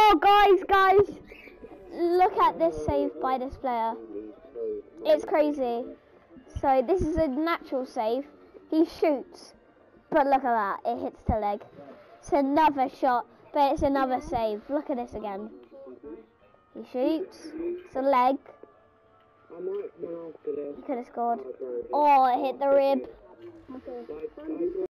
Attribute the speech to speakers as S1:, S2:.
S1: Oh, guys, look at this save by this player. It's crazy. So this is a natural save. He shoots, but look at that. It hits the leg. It's another shot, but it's another save. Look at this again. He shoots. It's a leg. He could have scored. Oh, it hit the rib.